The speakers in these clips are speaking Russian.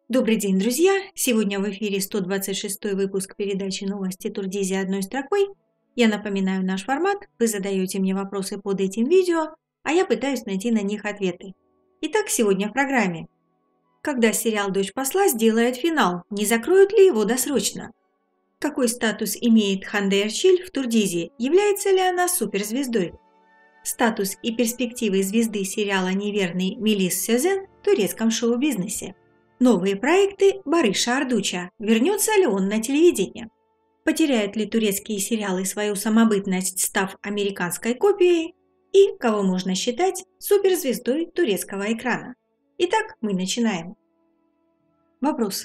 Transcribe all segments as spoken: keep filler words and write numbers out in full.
Добрый день, друзья! Сегодня в эфире сто двадцать шестой выпуск передачи «Новости Турдизи одной строкой». Я напоминаю наш формат. Вы задаете мне вопросы под этим видео, а я пытаюсь найти на них ответы. Итак, сегодня в программе. Когда сериал «Дочь посла» сделает финал, не закроют ли его досрочно? Какой статус имеет Ханде Эрчиль в Турдизи? Является ли она суперзвездой? Статус и перспективы звезды сериала «Неверный» Мелис Сезен в турецком шоу-бизнесе. Новые проекты Барыша Ардуча. Вернется ли он на телевидение? Потеряют ли турецкие сериалы свою самобытность, став американской копией? И кого можно считать суперзвездой турецкого экрана? Итак, мы начинаем. Вопрос.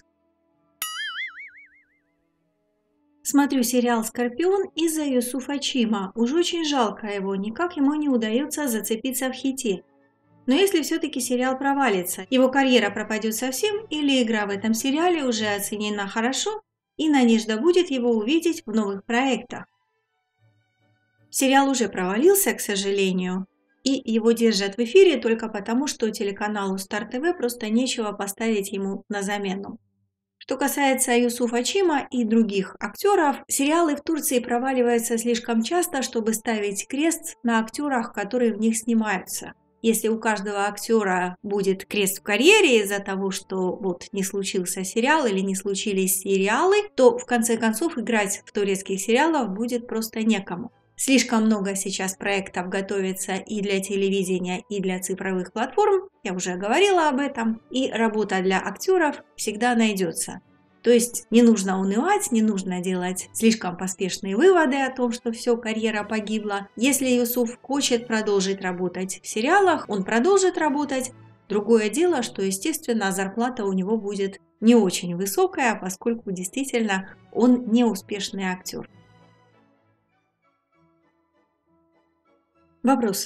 Смотрю сериал «Скорпион» из-за Юсуфа Чима. Уж очень жалко его, никак ему не удается зацепиться в хите. Но если все-таки сериал провалится, его карьера пропадет совсем или игра в этом сериале уже оценена хорошо и надежда будет его увидеть в новых проектах. Сериал уже провалился, к сожалению, и его держат в эфире только потому, что телеканалу Стар ТВ просто нечего поставить ему на замену. Что касается Юсуфа Чима и других актеров, сериалы в Турции проваливаются слишком часто, чтобы ставить крест на актерах, которые в них снимаются. Если у каждого актера будет крест в карьере из-за того, что вот не случился сериал или не случились сериалы, то в конце концов играть в турецких сериалах будет просто некому. Слишком много сейчас проектов готовится и для телевидения, и для цифровых платформ, я уже говорила об этом, и работа для актеров всегда найдется. То есть не нужно унывать, не нужно делать слишком поспешные выводы о том, что все, карьера погибла. Если Юсуф хочет продолжить работать в сериалах, он продолжит работать. Другое дело, что, естественно, зарплата у него будет не очень высокая, поскольку действительно он не успешный актер. Вопрос.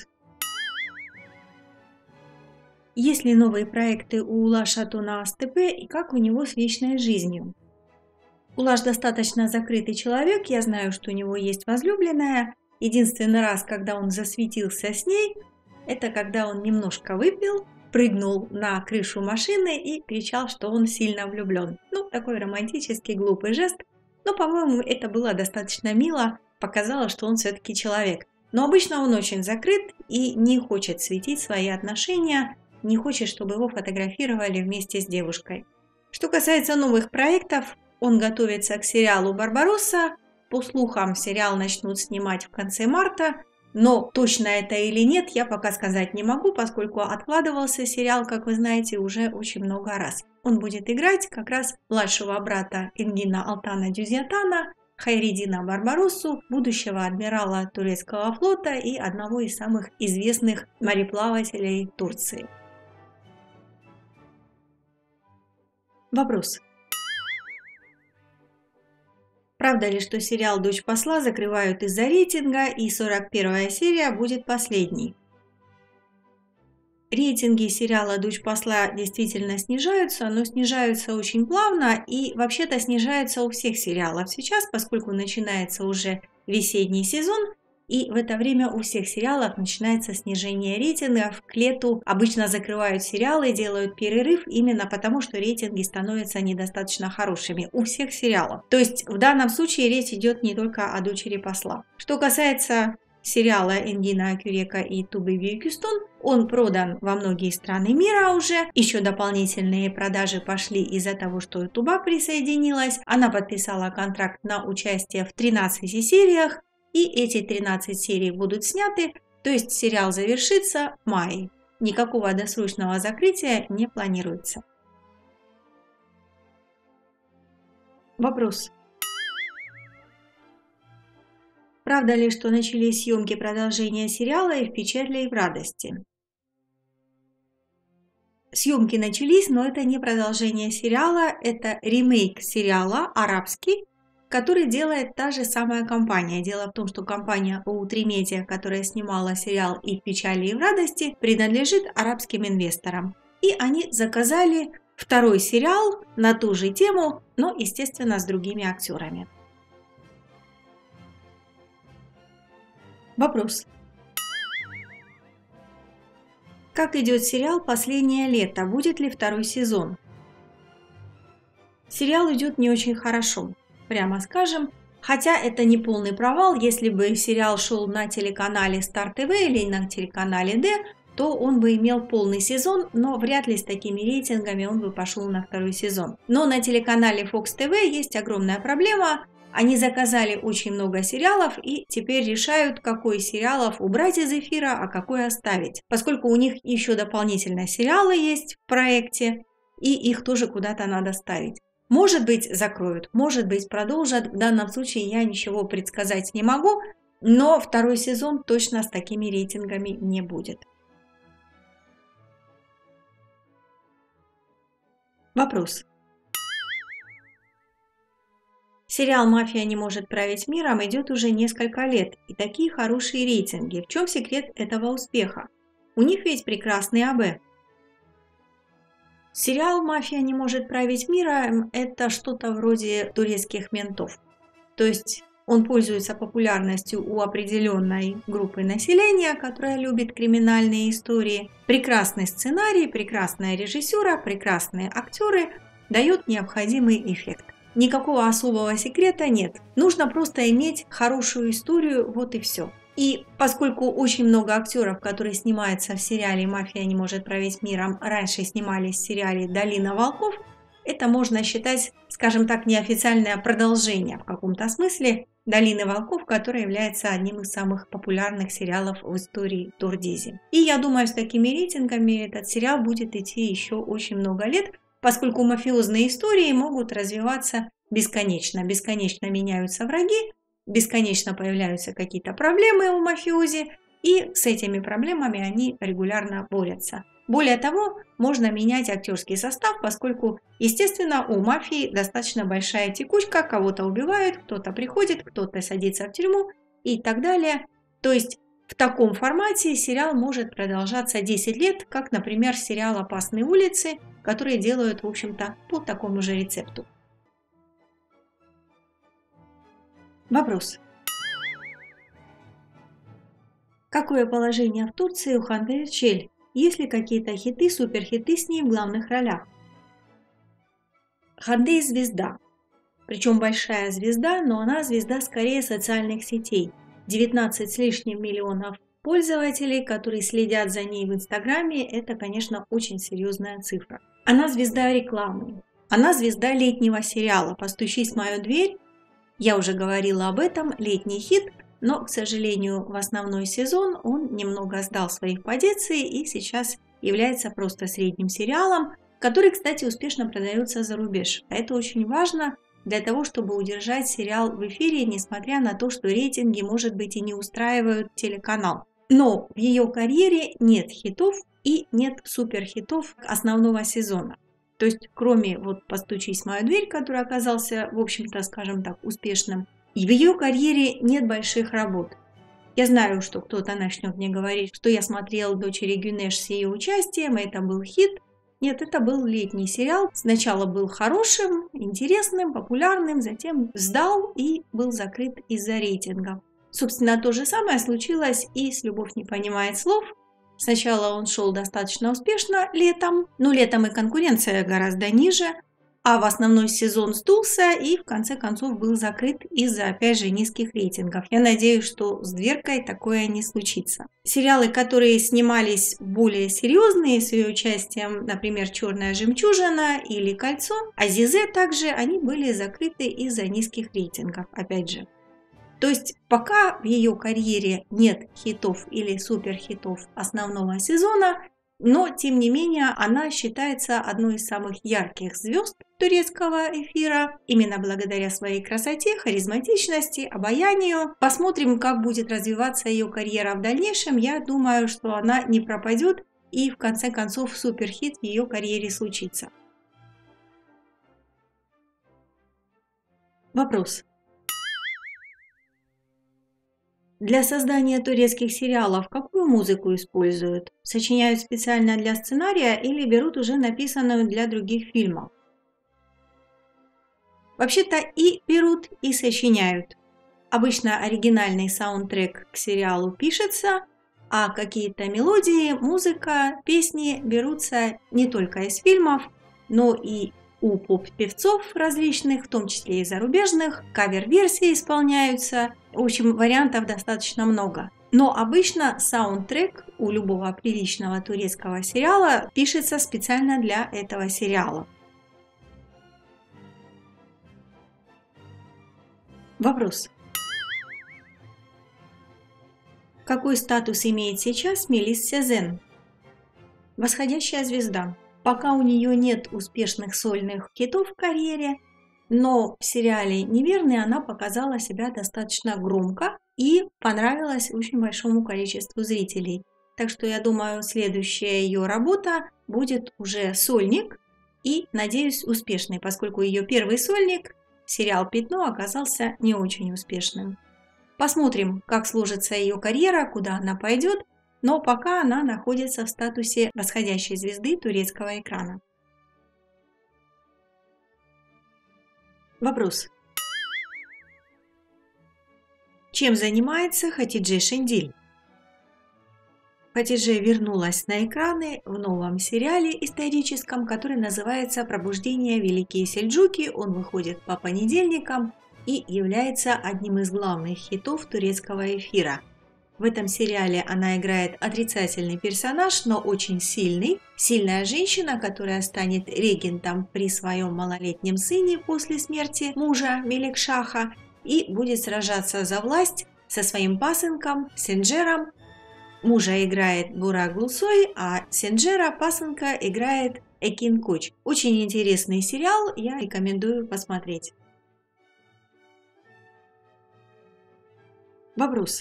Есть ли новые проекты у Улаш Атуна Астепе и как у него с личной жизнью? Улаш достаточно закрытый человек, я знаю, что у него есть возлюбленная. Единственный раз, когда он засветился с ней, это когда он немножко выпил, прыгнул на крышу машины и кричал, что он сильно влюблен. Ну, такой романтический, глупый жест, но, по-моему, это было достаточно мило, показало, что он все-таки человек. Но обычно он очень закрыт и не хочет светить свои отношения, не хочет, чтобы его фотографировали вместе с девушкой. Что касается новых проектов, он готовится к сериалу «Барбаросса». По слухам, сериал начнут снимать в конце марта, но точно это или нет, я пока сказать не могу, поскольку откладывался сериал, как вы знаете, уже очень много раз. Он будет играть как раз младшего брата Энгина Алтана Дюзятана, Хайриддина Барбароссу, будущего адмирала турецкого флота и одного из самых известных мореплавателей Турции. Вопрос. Правда ли, что сериал «Дочь посла» закрывают из-за рейтинга и сорок первая серия будет последней? Рейтинги сериала «Дочь посла» действительно снижаются, но снижаются очень плавно и вообще-то снижаются у всех сериалов сейчас, поскольку начинается уже весенний сезон, и в это время у всех сериалов начинается снижение рейтингов. К лету обычно закрывают сериалы, делают перерыв именно потому, что рейтинги становятся недостаточно хорошими у всех сериалов. То есть в данном случае речь идет не только о «Дочери посла». Что касается сериала Энгина Акюрека и Тубы Бьюкюстон, он продан во многие страны мира уже. Еще дополнительные продажи пошли из-за того, что Туба присоединилась. Она подписала контракт на участие в тринадцати сериях. И эти тринадцать серий будут сняты, то есть сериал завершится в мае. Никакого досрочного закрытия не планируется. Вопрос. Правда ли, что начались съемки продолжения сериала «И в печали, и в радости»? Съемки начались, но это не продолжение сериала, это ремейк сериала арабский, который делает та же самая компания. Дело в том, что компания о три Media, которая снимала сериал «И в печали, и в радости», принадлежит арабским инвесторам. И они заказали второй сериал на ту же тему, но, естественно, с другими актерами. Вопрос. Как идет сериал «Последнее лето»? Будет ли второй сезон? Сериал идет не очень хорошо, прямо скажем. Хотя это не полный провал. Если бы сериал шел на телеканале Стар ТВ или на телеканале Д, то он бы имел полный сезон, но вряд ли с такими рейтингами он бы пошел на второй сезон. Но на телеканале Фокс ТВ есть огромная проблема. Они заказали очень много сериалов и теперь решают, какой из сериалов убрать из эфира, а какой оставить. Поскольку у них еще дополнительно сериалы есть в проекте, и их тоже куда-то надо ставить. Может быть, закроют, может быть, продолжат. В данном случае я ничего предсказать не могу, но второй сезон точно с такими рейтингами не будет. Вопрос. Сериал «Мафия не может править миром» идет уже несколько лет, и такие хорошие рейтинги. В чем секрет этого успеха? У них ведь прекрасный АБ. Сериал «Мафия не может править миром» – это что-то вроде турецких ментов. То есть он пользуется популярностью у определенной группы населения, которая любит криминальные истории. Прекрасный сценарий, прекрасная режиссура, прекрасные актеры дают необходимый эффект. Никакого особого секрета нет. Нужно просто иметь хорошую историю, вот и все. И поскольку очень много актеров, которые снимаются в сериале «Мафия не может править миром», раньше снимались в сериале «Долина волков», это можно считать, скажем так, неофициальное продолжение в каком-то смысле «Долины волков», которая является одним из самых популярных сериалов в истории Турдизи. И я думаю, с такими рейтингами этот сериал будет идти еще очень много лет, поскольку мафиозные истории могут развиваться бесконечно. Бесконечно меняются враги, бесконечно появляются какие-то проблемы у мафиози, и с этими проблемами они регулярно борются. Более того, можно менять актерский состав, поскольку, естественно, у мафии достаточно большая текучка, кого-то убивают, кто-то приходит, кто-то садится в тюрьму и так далее. То есть в таком формате сериал может продолжаться десять лет, как, например, сериал «Опасные улицы», которые делают, в общем-то, по такому же рецепту. Вопрос. Какое положение в Турции у Ханде Ерчель? Есть ли какие-то хиты, суперхиты с ней в главных ролях? Ханде – звезда. Причем большая звезда, но она звезда скорее социальных сетей. девятнадцать с лишним миллионов пользователей, которые следят за ней в Инстаграме, это, конечно, очень серьезная цифра. Она звезда рекламы. Она звезда летнего сериала «Постучись в мою дверь». Я уже говорила об этом, летний хит, но, к сожалению, в основной сезон он немного сдал своих позиций и сейчас является просто средним сериалом, который, кстати, успешно продается за рубеж. А это очень важно для того, чтобы удержать сериал в эфире, несмотря на то, что рейтинги, может быть, и не устраивают телеканал. Но в ее карьере нет хитов и нет суперхитов основного сезона. То есть, кроме вот «Постучись в мою дверь», который оказался, в общем-то, скажем так, успешным, и в ее карьере нет больших работ. Я знаю, что кто-то начнет мне говорить, что я смотрел «Дочери Гюнеш» с ее участием, и это был хит. Нет, это был летний сериал. Сначала был хорошим, интересным, популярным, затем сдал и был закрыт из-за рейтинга. Собственно, то же самое случилось и с «Любовь не понимает слов». Сначала он шел достаточно успешно летом, но летом и конкуренция гораздо ниже, а в основной сезон сдулся и в конце концов был закрыт из-за, опять же, низких рейтингов. Я надеюсь, что с «Дверкой» такое не случится. Сериалы, которые снимались более серьезные с ее участием, например, «Черная жемчужина» или «Кольцо», «Азизе» также, они были закрыты из-за низких рейтингов, опять же. То есть пока в ее карьере нет хитов или суперхитов основного сезона, но тем не менее она считается одной из самых ярких звезд турецкого эфира, именно благодаря своей красоте, харизматичности, обаянию. Посмотрим, как будет развиваться ее карьера в дальнейшем. Я думаю, что она не пропадет и в конце концов суперхит в ее карьере случится. Вопрос. Для создания турецких сериалов какую музыку используют? Сочиняют специально для сценария или берут уже написанную для других фильмов? Вообще-то и берут, и сочиняют. Обычно оригинальный саундтрек к сериалу пишется, а какие-то мелодии, музыка, песни берутся не только из фильмов, но и у поп-певцов различных, в том числе и зарубежных, кавер-версии исполняются. В общем, вариантов достаточно много. Но обычно саундтрек у любого приличного турецкого сериала пишется специально для этого сериала. Вопрос. Какой статус имеет сейчас Мелис Сезен? Восходящая звезда. Пока у нее нет успешных сольных хитов в карьере, но в сериале «Неверный» она показала себя достаточно громко и понравилась очень большому количеству зрителей. Так что я думаю, следующая ее работа будет уже сольник и, надеюсь, успешный, поскольку ее первый сольник, сериал «Пятно», оказался не очень успешным. Посмотрим, как сложится ее карьера, куда она пойдет, но пока она находится в статусе восходящей звезды турецкого экрана. Вопрос. Чем занимается Хатидже Шендиль? Хатидже вернулась на экраны в новом сериале историческом, который называется «Пробуждение Великие Сельджуки». Он выходит по понедельникам и является одним из главных хитов турецкого эфира. В этом сериале она играет отрицательный персонаж, но очень сильный. Сильная женщина, которая станет регентом при своем малолетнем сыне после смерти мужа Меликшаха и будет сражаться за власть со своим пасынком Сенджером. Мужа играет Бурак Гулсой, а Сенджера пасынка играет Экин Коч. Очень интересный сериал, я рекомендую посмотреть. Вопрос.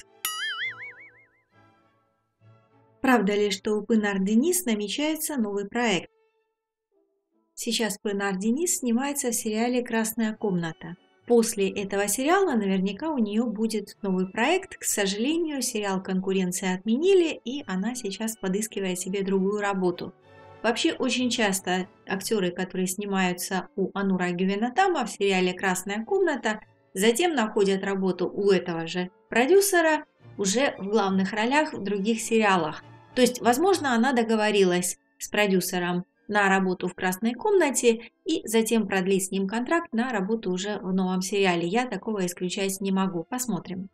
Правда ли, что у Пынар Денис намечается новый проект? Сейчас Пынар Денис снимается в сериале «Красная комната». После этого сериала наверняка у нее будет новый проект. К сожалению, сериал «Конкуренция» отменили, и она сейчас подыскивает себе другую работу. Вообще, очень часто актеры, которые снимаются у Анура Гювенотама в сериале «Красная комната», затем находят работу у этого же продюсера уже в главных ролях в других сериалах. То есть, возможно, она договорилась с продюсером на работу в «Красной комнате» и затем продлить с ним контракт на работу уже в новом сериале. Я такого исключать не могу. Посмотрим.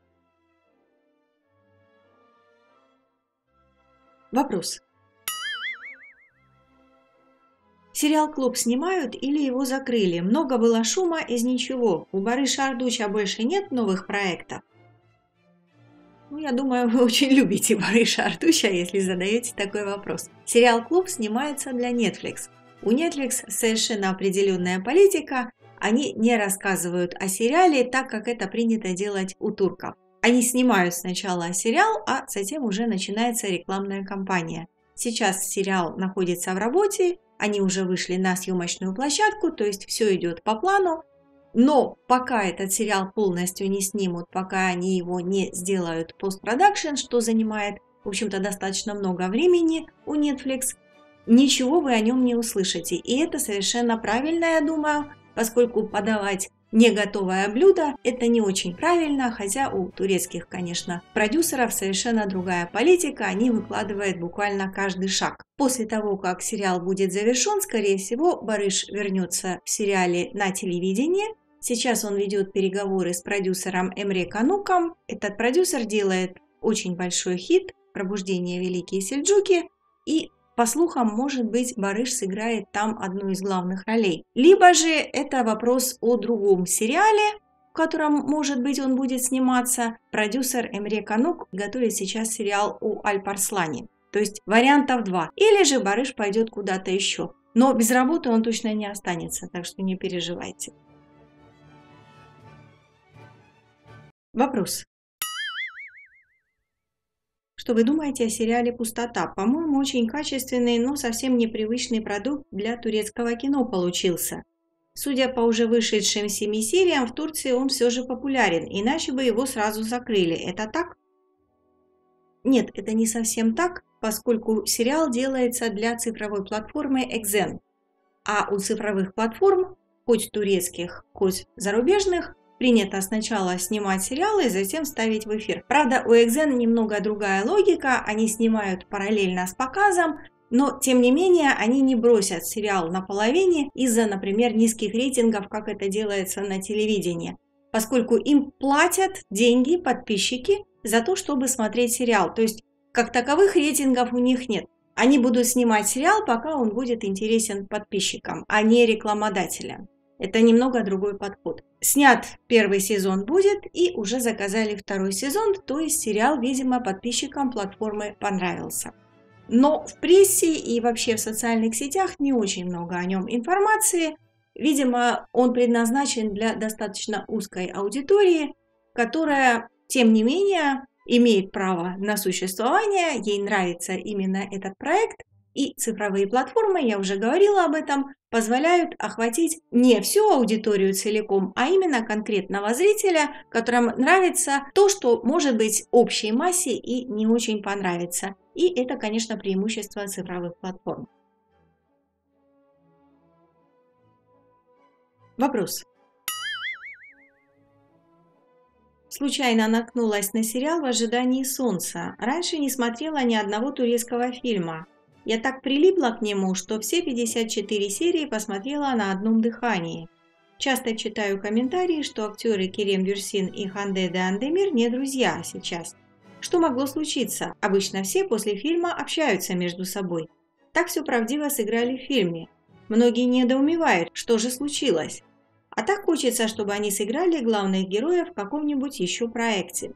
Вопрос. Сериал «Клуб» снимают или его закрыли? Много было шума из ничего. У Барыша Ардуча больше нет новых проектов? Ну, я думаю, вы очень любите Барыша Ардуча, если задаете такой вопрос. Сериал «Клуб» снимается для Netflix. У Netflix совершенно определенная политика. Они не рассказывают о сериале так, как это принято делать у турков. Они снимают сначала сериал, а затем уже начинается рекламная кампания. Сейчас сериал находится в работе, они уже вышли на съемочную площадку, то есть все идет по плану. Но пока этот сериал полностью не снимут, пока они его не сделают постпродакшн, что занимает, в общем-то, достаточно много времени у Netflix, ничего вы о нем не услышите. И это совершенно правильно, я думаю, поскольку подавать не готовое блюдо – это не очень правильно, хотя у турецких, конечно, продюсеров совершенно другая политика, они выкладывают буквально каждый шаг. После того, как сериал будет завершен, скорее всего, Барыш вернется в сериале на телевидение. Сейчас он ведет переговоры с продюсером Эмре Кануком. Этот продюсер делает очень большой хит «Пробуждение Великие Сельджуки», и, по слухам, может быть, Барыш сыграет там одну из главных ролей. Либо же это вопрос о другом сериале, в котором, может быть, он будет сниматься. Продюсер Эмре Канук готовит сейчас сериал о Альпарслане. То есть вариантов два. Или же Барыш пойдет куда-то еще. Но без работы он точно не останется, так что не переживайте. Вопрос. Что вы думаете о сериале «Пустота»? По-моему, очень качественный, но совсем непривычный продукт для турецкого кино получился. Судя по уже вышедшим семи сериям, в Турции он все же популярен, иначе бы его сразу закрыли. Это так? Нет, это не совсем так, поскольку сериал делается для цифровой платформы Экзен. А у цифровых платформ, хоть турецких, хоть зарубежных, принято сначала снимать сериалы и затем ставить в эфир. Правда, у Экзен немного другая логика, они снимают параллельно с показом, Но, тем не менее, они не бросят сериал наполовине из-за, например, низких рейтингов, как это делается на телевидении, поскольку им платят деньги подписчики за то, чтобы смотреть сериал. То есть, как таковых рейтингов у них нет. Они будут снимать сериал, пока он будет интересен подписчикам, а не рекламодателям. Это немного другой подход. Снят первый сезон будет, и уже заказали второй сезон, то есть сериал, видимо, подписчикам платформы понравился. Но в прессе и вообще в социальных сетях не очень много о нем информации. Видимо, он предназначен для достаточно узкой аудитории, которая, тем не менее, имеет право на существование, ей нравится именно этот проект, и цифровые платформы, я уже говорила об этом, позволяют охватить не всю аудиторию целиком, а именно конкретного зрителя, которому нравится то, что может быть общей массе и не очень понравится. И это, конечно, преимущество цифровых платформ. Вопрос. Случайно наткнулась на сериал «В ожидании солнца». Раньше не смотрела ни одного турецкого фильма. Я так прилипла к нему, что все пятьдесят четыре серии посмотрела на одном дыхании. Часто читаю комментарии, что актеры Керем Бюрсин и Ханде де Андемир не друзья сейчас. Что могло случиться? Обычно все после фильма общаются между собой. Так все правдиво сыграли в фильме. Многие недоумевают, что же случилось. А так хочется, чтобы они сыграли главных героев в каком-нибудь еще проекте.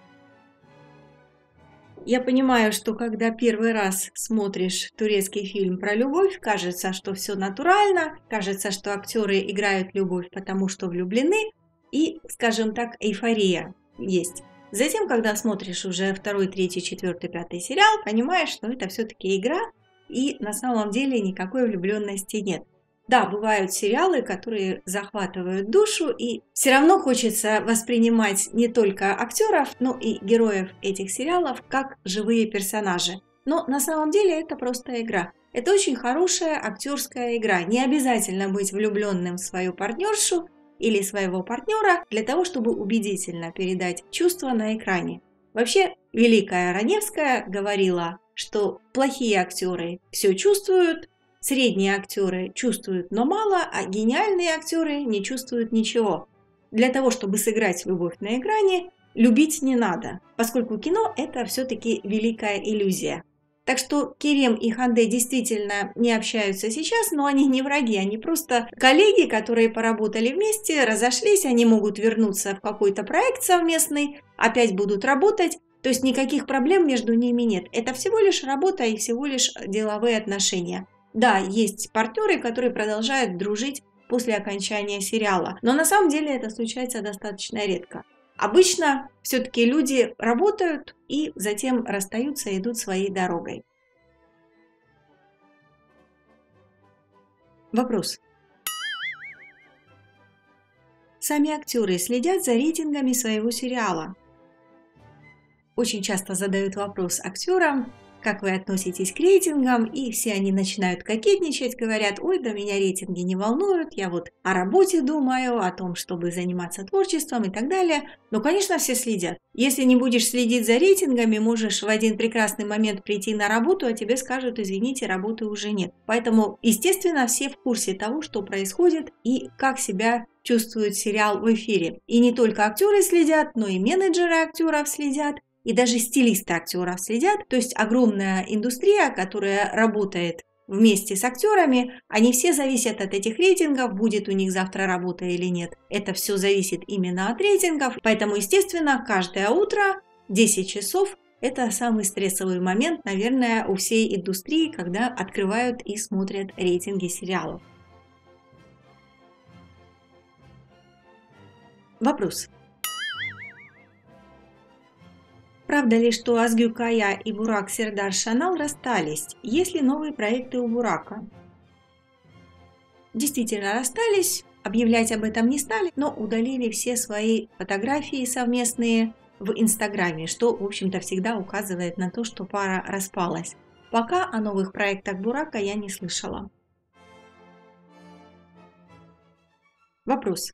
Я понимаю, что когда первый раз смотришь турецкий фильм про любовь, кажется, что все натурально, кажется, что актеры играют любовь, потому что влюблены, и, скажем так, эйфория есть. Затем, когда смотришь уже второй, третий, четвертый, пятый сериал, понимаешь, что это все-таки игра, и на самом деле никакой влюбленности нет. Да, бывают сериалы, которые захватывают душу, и все равно хочется воспринимать не только актеров, но и героев этих сериалов как живые персонажи. Но на самом деле это просто игра. Это очень хорошая актерская игра. Не обязательно быть влюбленным в свою партнершу или своего партнера для того, чтобы убедительно передать чувства на экране. Вообще, великая Раневская говорила, что плохие актеры все чувствуют, средние актеры чувствуют, но мало, а гениальные актеры не чувствуют ничего. Для того, чтобы сыграть любовь на экране, любить не надо, поскольку кино – это все-таки великая иллюзия. Так что Керем и Ханде действительно не общаются сейчас, но они не враги, они просто коллеги, которые поработали вместе, разошлись, они могут вернуться в какой-то проект совместный, опять будут работать, то есть никаких проблем между ними нет. Это всего лишь работа и всего лишь деловые отношения. Да, есть партнеры, которые продолжают дружить после окончания сериала, но на самом деле это случается достаточно редко. Обычно все-таки люди работают и затем расстаются и идут своей дорогой. Вопрос. Сами актеры следят за рейтингами своего сериала. Очень часто задают вопрос актерам, как вы относитесь к рейтингам, и все они начинают кокетничать, говорят: ой, да меня рейтинги не волнуют, я вот о работе думаю, о том, чтобы заниматься творчеством и так далее. Но, конечно, все следят. Если не будешь следить за рейтингами, можешь в один прекрасный момент прийти на работу, а тебе скажут: извините, работы уже нет. Поэтому, естественно, все в курсе того, что происходит и как себя чувствует сериал в эфире. И не только актеры следят, но и менеджеры актеров следят. И даже стилисты актеров следят, то есть огромная индустрия, которая работает вместе с актерами, они все зависят от этих рейтингов, будет у них завтра работа или нет. Это все зависит именно от рейтингов, поэтому, естественно, каждое утро десять часов – это самый стрессовый момент, наверное, у всей индустрии, когда открывают и смотрят рейтинги сериалов. Вопрос. Правда ли, что Азгю Кая и Бурак Сердар Шанал расстались? Есть ли новые проекты у Бурака? Действительно расстались, объявлять об этом не стали, но удалили все свои фотографии совместные в Инстаграме, что, в общем-то, всегда указывает на то, что пара распалась. Пока о новых проектах Бурака я не слышала. Вопрос.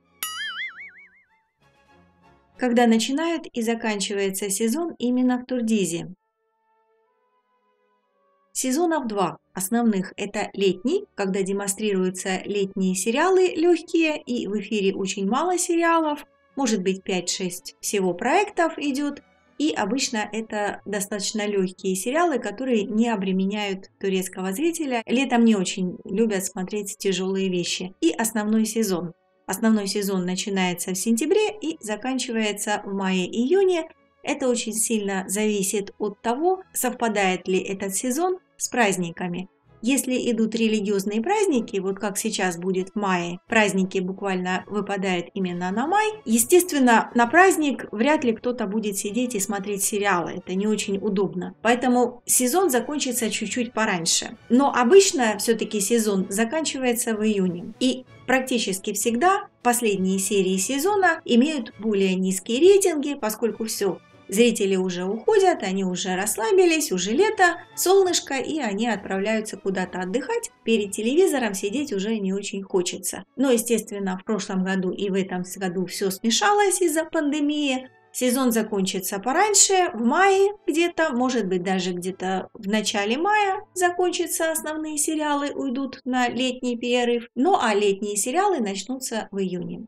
Когда начинает и заканчивается сезон именно в Турдизе? Сезонов два основных. Это летний, когда демонстрируются летние сериалы легкие, и в эфире очень мало сериалов, может быть пять-шесть всего проектов идет. И обычно это достаточно легкие сериалы, которые не обременяют турецкого зрителя. Летом не очень любят смотреть тяжелые вещи. И основной сезон. Основной сезон начинается в сентябре и заканчивается в мае-июне. Это очень сильно зависит от того, совпадает ли этот сезон с праздниками. Если идут религиозные праздники, вот как сейчас будет в мае, праздники буквально выпадают именно на май, естественно, на праздник вряд ли кто-то будет сидеть и смотреть сериалы, это не очень удобно. Поэтому сезон закончится чуть-чуть пораньше. Но обычно все-таки сезон заканчивается в июне. И практически всегда последние серии сезона имеют более низкие рейтинги, поскольку все. Зрители уже уходят, они уже расслабились, уже лето, солнышко, и они отправляются куда-то отдыхать. Перед телевизором сидеть уже не очень хочется. Но, естественно, в прошлом году и в этом году все смешалось из-за пандемии. Сезон закончится пораньше, в мае где-то, может быть даже где-то в начале мая закончатся основные сериалы, уйдут на летний перерыв. Ну а летние сериалы начнутся в июне.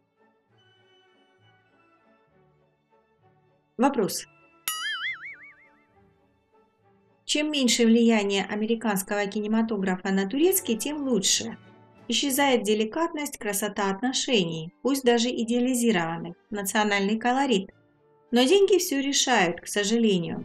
Вопрос. Чем меньше влияние американского кинематографа на турецкий, тем лучше. Исчезает деликатность, красота отношений, пусть даже идеализированных, национальный колорит. Но деньги все решают, к сожалению.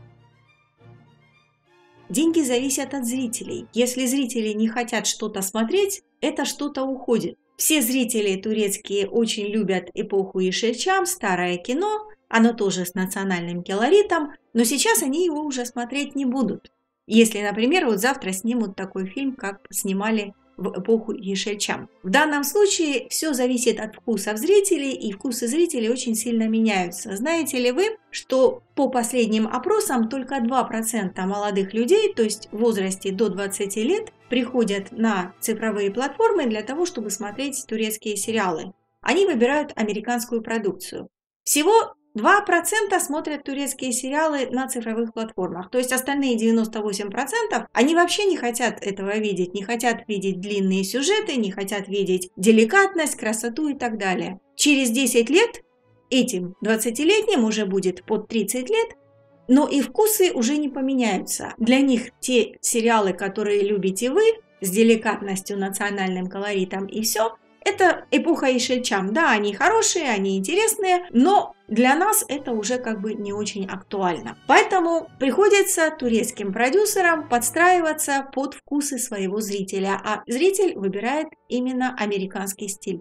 Деньги зависят от зрителей. Если зрители не хотят что-то смотреть, это что-то уходит. Все зрители турецкие очень любят эпоху Ишельчам, старое кино. Оно тоже с национальным колоритом, но сейчас они его уже смотреть не будут. Если, например, вот завтра снимут такой фильм, как снимали в эпоху Ишельчам. В данном случае все зависит от вкусов зрителей, и вкусы зрителей очень сильно меняются. Знаете ли вы, что по последним опросам только два процента молодых людей, то есть в возрасте до двадцати лет, приходят на цифровые платформы для того, чтобы смотреть турецкие сериалы. Они выбирают американскую продукцию. Всего два процента смотрят турецкие сериалы на цифровых платформах. То есть остальные девяносто восемь процентов, они вообще не хотят этого видеть. Не хотят видеть длинные сюжеты, не хотят видеть деликатность, красоту и так далее. Через десять лет этим двадцатилетним уже будет под тридцать лет, но и вкусы уже не поменяются. Для них те сериалы, которые любите вы, с деликатностью, национальным колоритом и все, это эпоха Ишельчам. Да, они хорошие, они интересные, но для нас это уже как бы не очень актуально. Поэтому приходится турецким продюсерам подстраиваться под вкусы своего зрителя, а зритель выбирает именно американский стиль.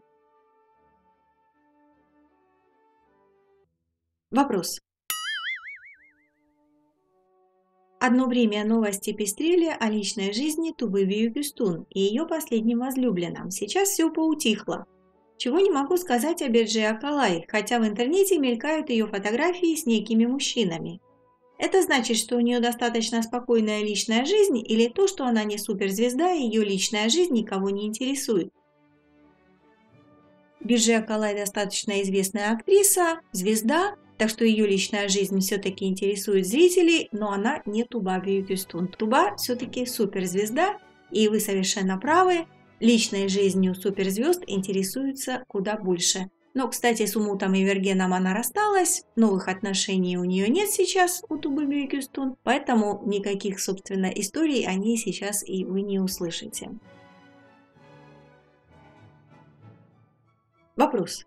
Вопрос. Одно время новости пестрели о личной жизни Тубы Büyüküstün и ее последнем возлюбленном. Сейчас все поутихло. Чего не могу сказать о Берже Акалай, хотя в интернете мелькают ее фотографии с некими мужчинами. Это значит, что у нее достаточно спокойная личная жизнь, или то, что она не суперзвезда и ее личная жизнь никого не интересует? Берже Акалай достаточно известная актриса, звезда, так что ее личная жизнь все-таки интересует зрителей, но она не Туба Büyüküstün. Туба все-таки суперзвезда, и вы совершенно правы, личной жизнью суперзвезд интересуются куда больше. Но, кстати, с Умутом и Вергеном она рассталась, новых отношений у нее нет сейчас у Тубы Büyüküstün, поэтому никаких, собственно, историй о ней сейчас и вы не услышите. Вопрос.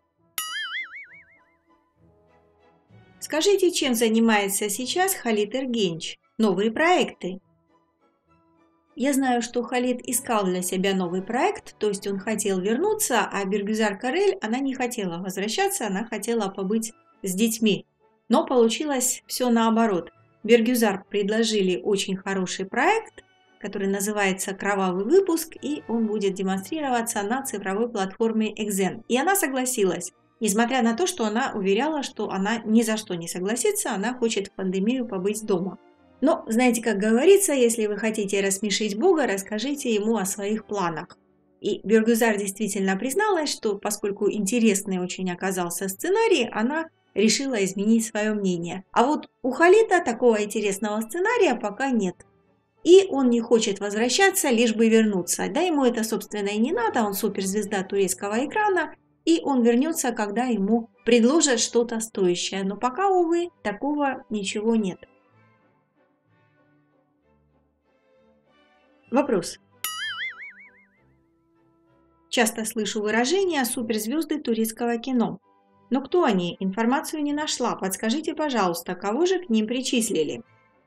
Скажите, чем занимается сейчас Халид Эргенч? Новые проекты? Я знаю, что Халид искал для себя новый проект, то есть он хотел вернуться, а Бергюзар Корель, она не хотела возвращаться, она хотела побыть с детьми. Но получилось все наоборот. Бергюзар предложили очень хороший проект, который называется «Кровавый выпуск», и он будет демонстрироваться на цифровой платформе Экзен. И она согласилась. Несмотря на то, что она уверяла, что она ни за что не согласится, она хочет в пандемию побыть дома. Но, знаете, как говорится, если вы хотите рассмешить Бога, расскажите ему о своих планах. И Бергюзар действительно призналась, что поскольку интересный очень оказался сценарий, она решила изменить свое мнение. А вот у Халида такого интересного сценария пока нет. и он не хочет возвращаться, лишь бы вернуться. Да, ему это, собственно, и не надо, он суперзвезда турецкого экрана, и он вернется, когда ему предложат что-то стоящее. Но пока, увы, такого ничего нет. Вопрос. Часто слышу выражение «суперзвезды турецкого кино». Но кто они? Информацию не нашла. Подскажите, пожалуйста, кого же к ним причислили?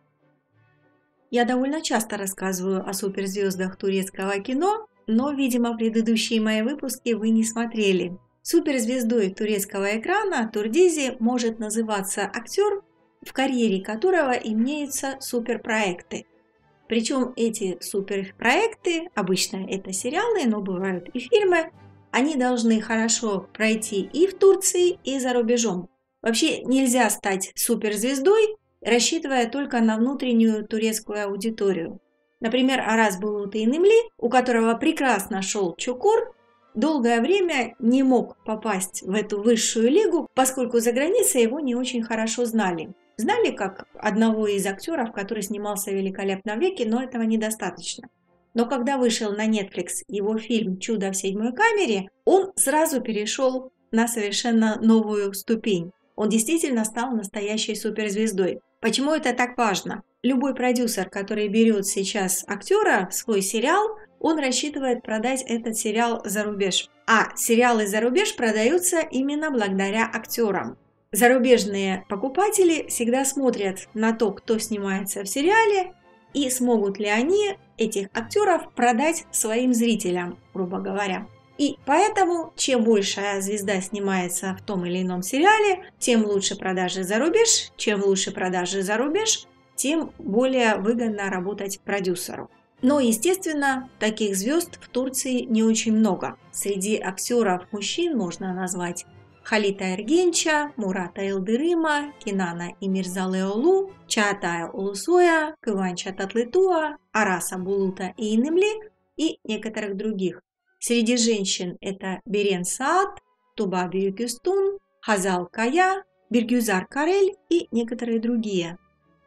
Я довольно часто рассказываю о суперзвездах турецкого кино, но, видимо, предыдущие мои выпуски вы не смотрели. Суперзвездой турецкого экрана Турдизи может называться актер, в карьере которого имеются суперпроекты. Причем эти суперпроекты, обычно это сериалы, но бывают и фильмы, они должны хорошо пройти и в Турции, и за рубежом. Вообще нельзя стать суперзвездой, рассчитывая только на внутреннюю турецкую аудиторию. Например, Араз Булут Эйнемли, у которого прекрасно шел Чукур, долгое время не мог попасть в эту высшую лигу, поскольку за границей его не очень хорошо знали. Знали как одного из актеров, который снимался в «Великолепном веке», но этого недостаточно. Но когда вышел на Netflix его фильм «Чудо в седьмой камере», он сразу перешел на совершенно новую ступень. Он действительно стал настоящей суперзвездой. Почему это так важно? Любой продюсер, который берет сейчас актера в свой сериал, он рассчитывает продать этот сериал за рубеж. А сериалы за рубеж продаются именно благодаря актерам. Зарубежные покупатели всегда смотрят на то, кто снимается в сериале, и смогут ли они этих актеров продать своим зрителям, грубо говоря. И поэтому, чем большая звезда снимается в том или ином сериале, тем лучше продажи за рубеж. Чем лучше продажи за рубеж, тем более выгодно работать продюсеру. Но, естественно, таких звезд в Турции не очень много. Среди актеров мужчин можно назвать Халита Эргенча, Мурата Элдырыма, Кинана Имирзалыоğlu, Чаатая Улусоя, Кыванча Татлытуа, Араса Булута Эйнемли и некоторых других. Среди женщин это Берен Саад, Туба Бюйüküstün, Хазал Кая, Биргюзар Карель и некоторые другие.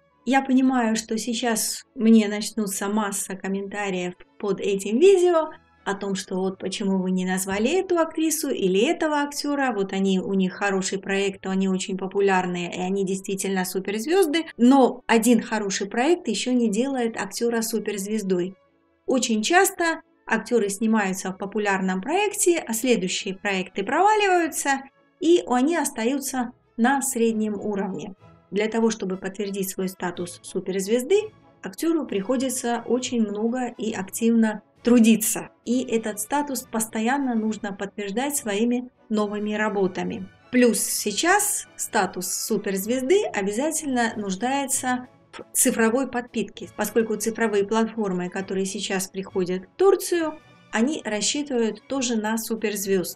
Я понимаю, что сейчас мне начнутся масса комментариев под этим видео о том, что вот почему вы не назвали эту актрису или этого актера, вот они, у них хороший проект, они очень популярные, и они действительно суперзвезды, но один хороший проект еще не делает актера суперзвездой. Очень часто актеры снимаются в популярном проекте, а следующие проекты проваливаются, и они остаются на среднем уровне. Для того, чтобы подтвердить свой статус суперзвезды, актеру приходится очень много и активно трудиться. И этот статус постоянно нужно подтверждать своими новыми работами. Плюс сейчас статус суперзвезды обязательно нуждается в цифровой подпитке, поскольку цифровые платформы, которые сейчас приходят в Турцию, они рассчитывают тоже на суперзвезд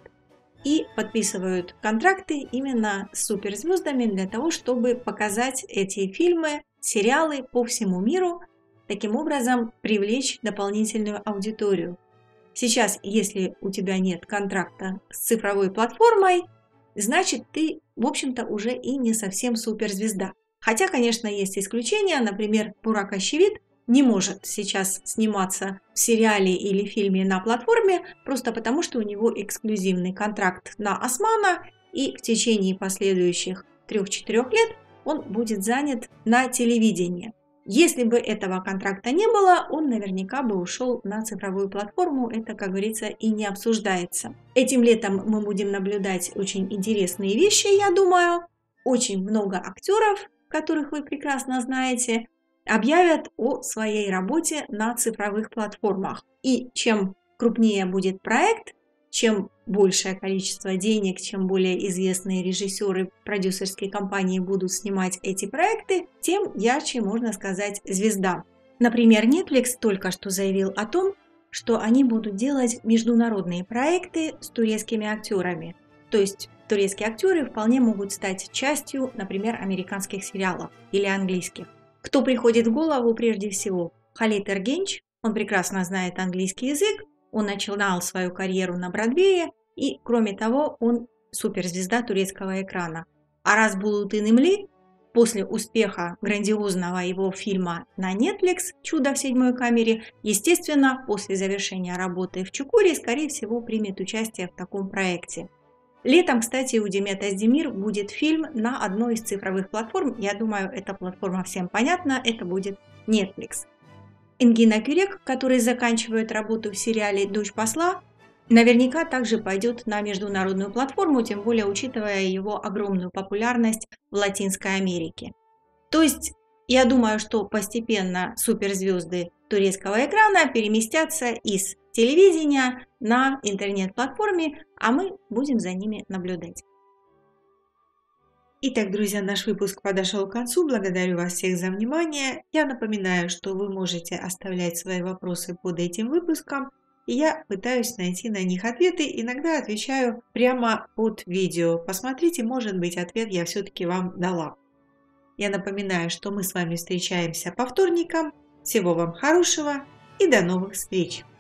и подписывают контракты именно с суперзвездами для того, чтобы показать эти фильмы, сериалы по всему миру, таким образом привлечь дополнительную аудиторию. Сейчас, если у тебя нет контракта с цифровой платформой, значит ты, в общем-то, уже и не совсем суперзвезда. Хотя, конечно, есть исключения, например, Бурак Озчивит не может сейчас сниматься в сериале или фильме на платформе, просто потому что у него эксклюзивный контракт на Османа, и в течение последующих трех-четырех лет он будет занят на телевидении. Если бы этого контракта не было, он наверняка бы ушел на цифровую платформу, это, как говорится, и не обсуждается. Этим летом мы будем наблюдать очень интересные вещи, я думаю. Очень много актеров, которых вы прекрасно знаете, объявят о своей работе на цифровых платформах. И чем крупнее будет проект, чем большее количество денег, чем более известные режиссеры, продюсерские компании будут снимать эти проекты, тем ярче, можно сказать, звезда. Например, Netflix только что заявил о том, что они будут делать международные проекты с турецкими актерами. То есть турецкие актеры вполне могут стать частью, например, американских сериалов или английских. Кто приходит в голову прежде всего? Халит Эргенч, он прекрасно знает английский язык, он начинал свою карьеру на Бродвее, и, кроме того, он суперзвезда турецкого экрана. Араз Булут Эйнемли, после успеха грандиозного его фильма на Netflix «Чудо в седьмой камере», естественно, после завершения работы в Чукуре, скорее всего, примет участие в таком проекте. Летом, кстати, у Demet Özdemir будет фильм на одной из цифровых платформ. Я думаю, эта платформа всем понятна, это будет Netflix. Ингина Кюрек, который заканчивает работу в сериале «Дочь посла», наверняка также пойдет на международную платформу, тем более учитывая его огромную популярность в Латинской Америке. То есть, я думаю, что постепенно суперзвезды турецкого экрана переместятся из телевидения на интернет-платформе, а мы будем за ними наблюдать. Итак, друзья, наш выпуск подошел к концу. Благодарю вас всех за внимание. Я напоминаю, что вы можете оставлять свои вопросы под этим выпуском, и я пытаюсь найти на них ответы. Иногда отвечаю прямо под видео. Посмотрите, может быть, ответ я все-таки вам дала. Я напоминаю, что мы с вами встречаемся по вторникам. Всего вам хорошего и до новых встреч!